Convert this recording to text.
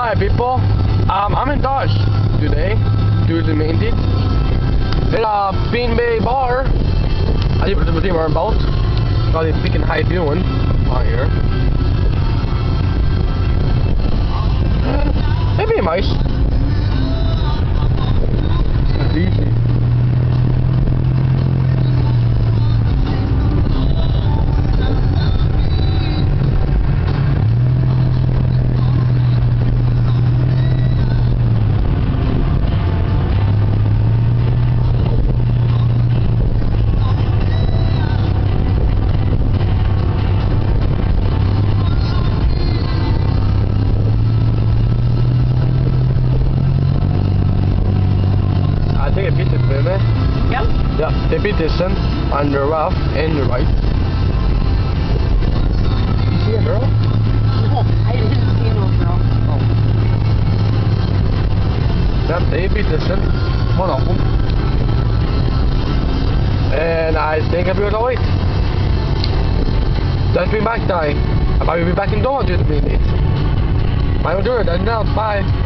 Hi people, I'm in Dodge today to the main date. In a Bean Bay bar. I think what they were about. Got a freaking high doing out here. Maybe nice. It's easy. They beat it, baby. Yep. Yeah, they beat this one on the left and the right. You see a girl? No, I didn't see no girl. Oh. Yep, they beat this one of them. And I think I'll be able to wait. Just be back, Di. I'll probably be back in Doha to the meeting. Bye, do it. And now, bye.